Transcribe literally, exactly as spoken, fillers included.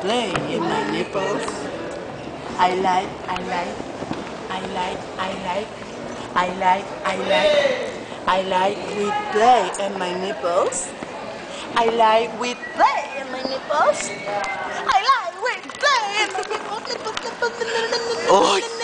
play in my nipples. I like, I like, I like, I like, I like, I like, I like with play in my nipples. I like with play in my nipples. I like with play in my nipples. Oh,